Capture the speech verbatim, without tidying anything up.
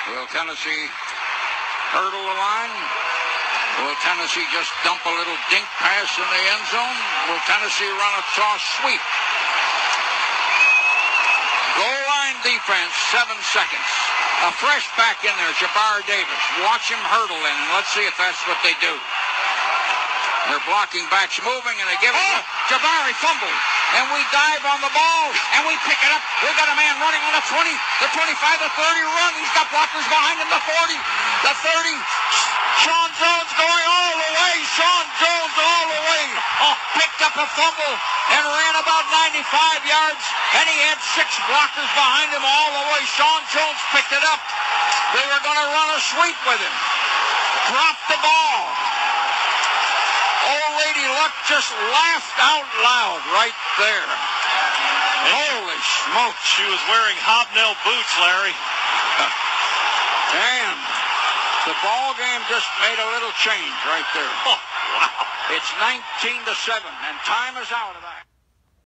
Will Tennessee hurdle the line? Will Tennessee just dump a little dink pass in the end zone? Will Tennessee run a toss sweep? Goal line defense, seven seconds. A fresh back in there, Jabbar Davis. Watch him hurdle in, and let's see if that's what they do. They're blocking backs moving, and they give it oh! to Jabari fumble. And we dive on the ball, and we pick it up. We got a man running on the twenty, the twenty-five, the thirty run. He's got blockers behind him, the forty, the thirty. Sean Jones going all the way. Sean Jones all the way. Oh, picked up a fumble and ran about ninety-five yards, and he had six blockers behind him all the way. Sean Jones picked it up. They were going to run a sweep with him. Dropped the ball. Old Lady Luck just laughed out loud right there. And holy smokes. She was wearing hobnail boots, Larry. Damn. The ball game just made a little change right there. Oh, wow. It's nineteen to seven, and time is out of that.